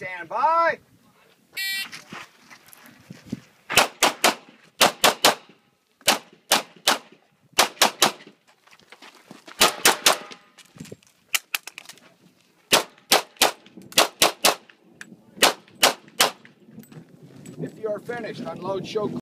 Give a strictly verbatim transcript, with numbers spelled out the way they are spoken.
stand by. If you are finished, unload show.